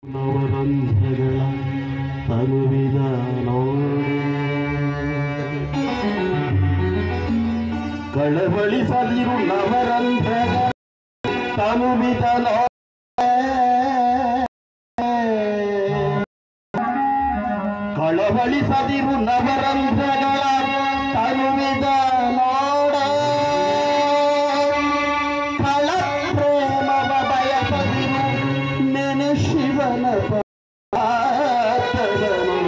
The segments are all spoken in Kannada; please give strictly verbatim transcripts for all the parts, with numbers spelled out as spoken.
ನವರಂಧ್ರಗಳ ತನುವಿದ ನೋಡೆ ಕಳವಳಿಸದಿರು ನವರಂಧ್ರಗಳ ತನುವಿದ ನೋಡೆ ಕಳವಳಿಸದಿರು ನವರಂಧ್ರಗಳ ತನುವಿದ ನೋಡೆ ಕಳ ಪ್ರೇಮವ ಬಯಸದಿರು ನೆನೆ ಶಿವನ ಪಾತರನು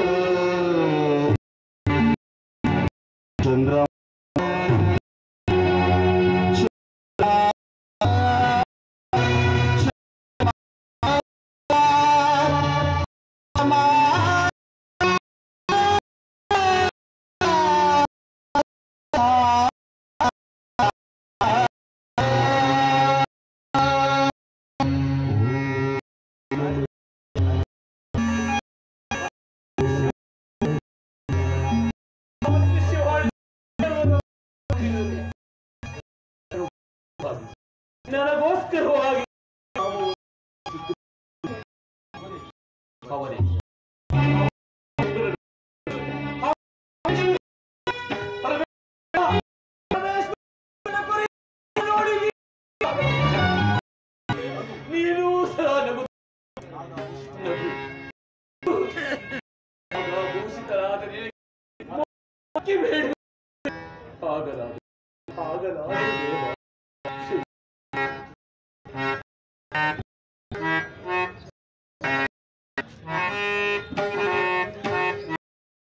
ಚಂದ್ರಮ್ಮ ನನಗೋಸ್ಕರವಾಗಿ ನೀನು ಸಹ ಭೂಷಿತರಾದರೆ ಆಗಲಾಗ ಆಗಲಾಗ